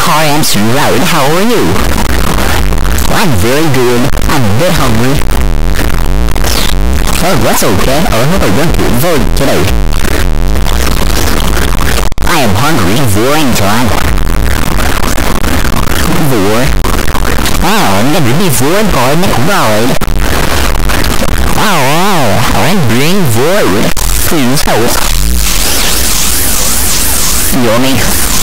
Hi, MCRide. How are you? I'm very good. I'm a bit hungry. Oh, that's okay. I hope I won't get voted today. I am hungry for any time. Vor. Oh, I'm gonna be void by MCRide. Oh, I'm being void. Please help. Yummy.